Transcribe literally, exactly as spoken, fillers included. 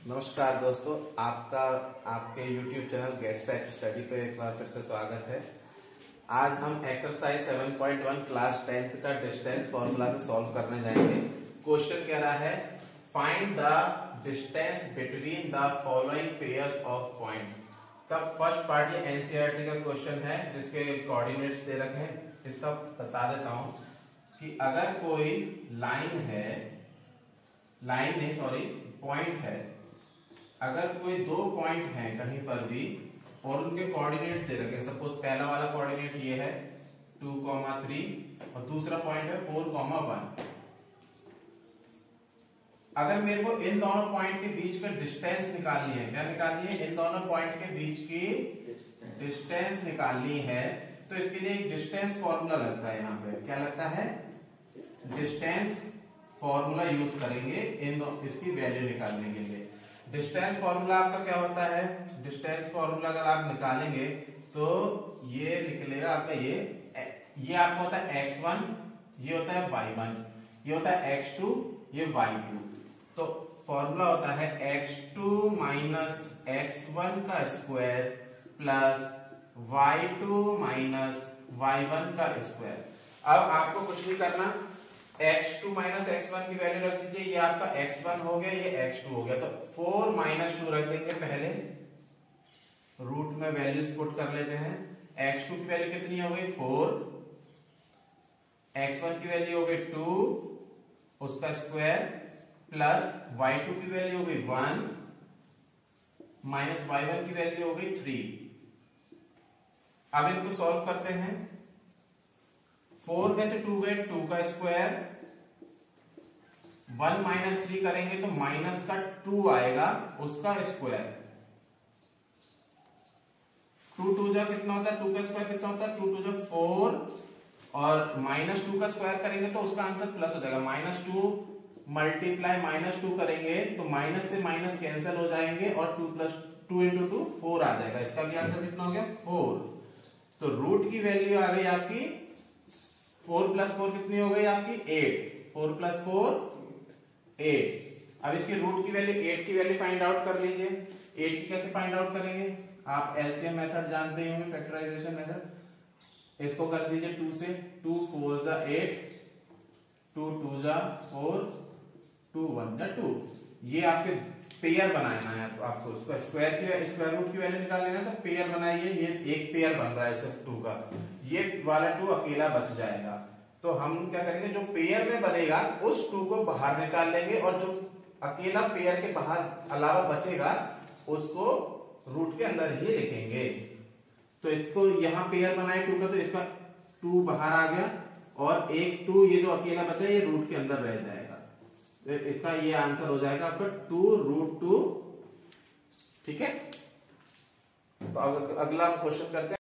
नमस्कार दोस्तों, आपका आपके YouTube channel get set study पे एक बार फिर से स्वागत है। आज हम exercise seven point one class tenth का डिस्टेंस फॉर्मूला से सॉल्व करने जाएंगे। क्वेश्चन कह रहा है find the distance between the following pairs of points. का फर्स्ट पार्ट ये एनसीईआरटी का क्वेश्चन है जिसके कोऑर्डिनेट्स दे रखे हैं। इसका बता देता हूं कि अगर कोई लाइन है, लाइन नहीं सॉरी पॉइंट है, अगर कोई दो पॉइंट हैं कहीं पर भी और उनके कोऑर्डिनेट्स दे रखे हैं, सपोज पहला वाला कोऑर्डिनेट ये है टू कॉमा थ्री और दूसरा पॉइंट है फोर कॉमा वन। अगर मेरे को इन दोनों पॉइंट के बीच का डिस्टेंस निकालनी है, क्या निकालनी है? इन दोनों पॉइंट के बीच की डिस्टेंस निकालनी है, तो इसके लिए एक डिस्टेंस फॉर्मूला लगता है। यहाँ पे क्या लगता है? डिस्टेंस फॉर्मूला यूज करेंगे इन दो इसकी वैल्यू निकालने के लिए। डिस्टेंस फॉर्मूला आपका क्या होता है? डिस्टेंस फॉर्मूला अगर आप निकालेंगे तो ये निकलेगा आपका, ये ये आपका होता है एक्स वन, ये होता है वाई वन, ये होता है एक्स टू, ये वाई टू। तो फॉर्मूला होता है x two minus x one का square plus y two minus y one का स्क्वायर। अब आपको कुछ नहीं करना, x two minus x one की वैल्यू रख दीजिए, ये आपका एक्स वन हो गया, ये एक्स टू हो गया। तो फोर माइनस टू रख देंगे पहले, रूट में वैल्यूज पुट कर लेते हैं। एक्स टू की वैल्यू कितनी हो गई? फोर, एक्स वन की वैल्यू हो गई टू, उसका स्क्वायर प्लस वाई टू की वैल्यू हो गई वन माइनस वाई वन की वैल्यू हो गई थ्री। अब इनको सॉल्व करते हैं। फोर में से टू गए, टू का स्क्वायर, वन माइनस थ्री करेंगे तो माइनस का टू आएगा, उसका स्क्वायर। टू टू जो कितना होता है? टू का स्क्वायर कितना होता है? टू टू जो फोर, और माइनस टू का स्क्वायर करेंगे तो उसका आंसर प्लस हो जाएगा। Minus two multiply minus two करेंगे तो माइनस से माइनस कैंसिल हो जाएंगे और two plus two into two four आ जाएगा। इसका भी आंसर कितना हो गया? फोर। तो रूट की वैल्यू आ गई आपकी फोर प्लस फोर कितनी हो गई आपकी? Eight. Four plus four eight. अब इसकी रूट की वैल्यू, एट की वैल्यू फाइंड आउट कर लीजिए। एट की कैसे फाइंड आउट करेंगे? आप एलसीएम मेथड जानते ही होंगे, फैक्टराइजेशन मेथड। इसको कर दीजिए टू से, टू फोर जा एट, टू टू जा फोर, टू वन जा टू। ये आपके पेयर बनाना है तो आपको उसको स्क्वायर की स्क्वायर रूट की वैल्यू निकालनी है, तो पेयर बनाइए। ये एक पेयर बन रहा है सिर्फ टू का, ये वाला टू अकेला बच जाएगा। तो हम क्या करेंगे, जो पेयर में बनेगा उस टू को बाहर निकाल लेंगे और जो अकेला पेयर के बाहर अलावा बचेगा उसको रूट के अंदर ही लिखेंगे। तो इसको यहां पेयर बनाए टू का, तो इसका टू बाहर आ गया और एक टू ये जो अकेला बचा ये रूट के अंदर रह जाएगा। तो इसका ये आंसर हो जाएगा आपका टू रूट टू। ठीक है, तो अगला हम क्वेश्चन करते हैं।